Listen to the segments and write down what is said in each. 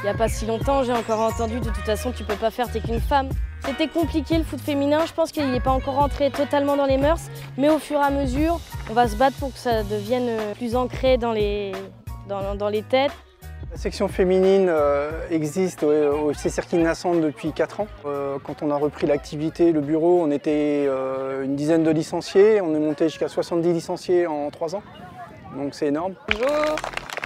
Il n'y a pas si longtemps, j'ai encore entendu de toute façon tu peux pas faire, t'es qu'une femme. C'était compliqué le foot féminin, je pense qu'il n'est pas encore entré totalement dans les mœurs, mais au fur et à mesure, on va se battre pour que ça devienne plus ancré dans les têtes. La section féminine existe au FC Serquines-Nassan depuis 4 ans. Quand on a repris l'activité, le bureau, on était une dizaine de licenciés, on est monté jusqu'à 70 licenciés en 3 ans, donc c'est énorme. Bonjour.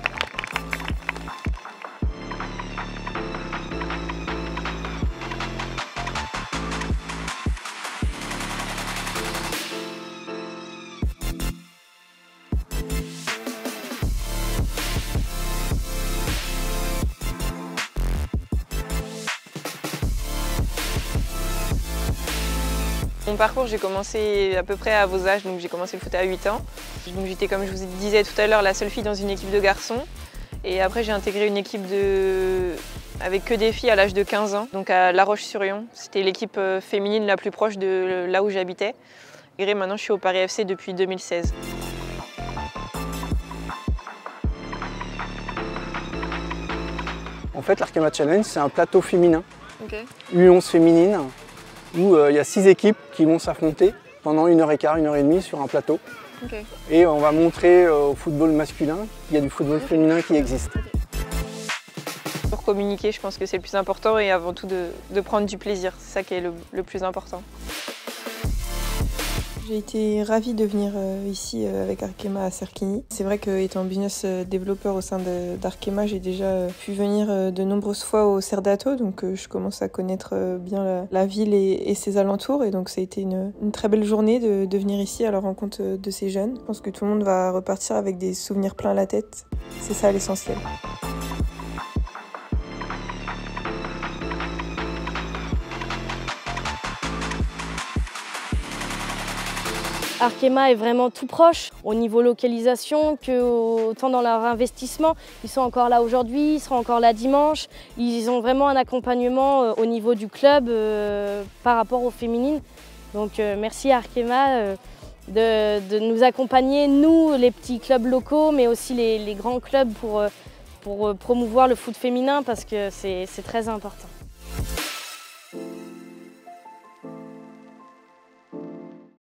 Mon parcours, j'ai commencé à peu près à vos âges, donc j'ai commencé le foot à 8 ans. Donc j'étais, comme je vous disais tout à l'heure, la seule fille dans une équipe de garçons. Et après, j'ai intégré une équipe avec que des filles à l'âge de 15 ans, donc à La Roche-sur-Yon. C'était l'équipe féminine la plus proche de là où j'habitais. Et maintenant, je suis au Paris FC depuis 2016. En fait, l'Arkema Challenge, c'est un plateau féminin, Okay. U11 féminine, où il y a 6 équipes qui vont s'affronter pendant 1h15, 1h30 sur un plateau. Okay. Et on va montrer au football masculin qu'il y a du football féminin qui existe. Pour communiquer, je pense que c'est le plus important et avant tout de prendre du plaisir. C'est ça qui est le plus important. J'ai été ravie de venir ici avec Arkema à Serquigny. C'est vrai qu'étant business développeur au sein d'Arkema, j'ai déjà pu venir de nombreuses fois au Cerdato, donc je commence à connaître bien la ville et ses alentours. Et donc ça a été une très belle journée de venir ici à la rencontre de ces jeunes. Je pense que tout le monde va repartir avec des souvenirs plein la tête. C'est ça l'essentiel. Arkema est vraiment tout proche au niveau localisation que autant dans leur investissement. Ils sont encore là aujourd'hui, ils seront encore là dimanche. Ils ont vraiment un accompagnement au niveau du club par rapport aux féminines. Donc merci à Arkema de nous accompagner, nous les petits clubs locaux, mais aussi les grands clubs pour promouvoir le foot féminin parce que c'est très important.